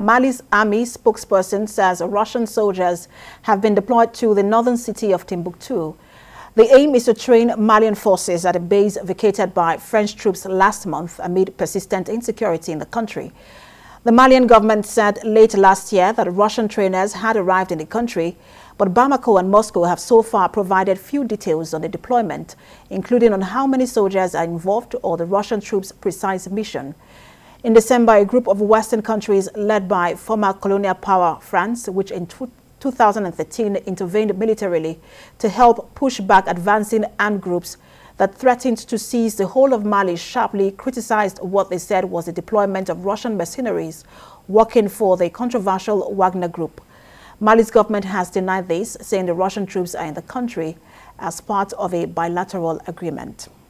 Mali's army spokesperson says Russian soldiers have been deployed to the northern city of Timbuktu. The aim is to train Malian forces at a base vacated by French troops last month amid persistent insecurity in the country. The Malian government said late last year that Russian trainers had arrived in the country, but Bamako and Moscow have so far provided few details on the deployment, including on how many soldiers are involved or the Russian troops' precise mission. In December, a group of Western countries led by former colonial power France, which in 2013 intervened militarily to help push back advancing armed groups that threatened to seize the whole of Mali, sharply criticized what they said was the deployment of Russian mercenaries working for the controversial Wagner Group. Mali's government has denied this, saying the Russian troops are in the country as part of a bilateral agreement.